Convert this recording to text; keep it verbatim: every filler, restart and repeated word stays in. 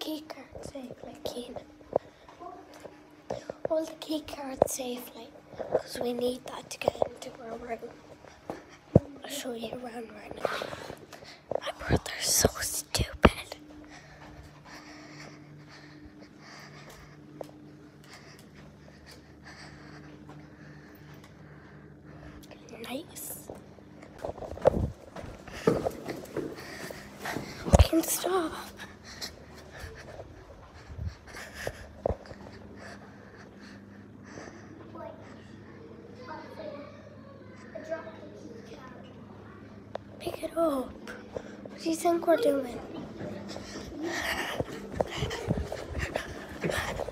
key card safely, Keen. Hold the key card safely, because we need that to get into our room. I'll show you around right now. My brother's so stupid. Nice. We can stop. Pick it up. What do you think we're doing?